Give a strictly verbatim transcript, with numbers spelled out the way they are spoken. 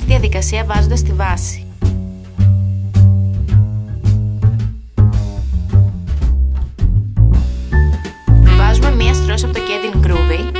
τη διαδικασία βάζοντας τη βάση. Βάζουμε μία στρώση από το Get In Groovy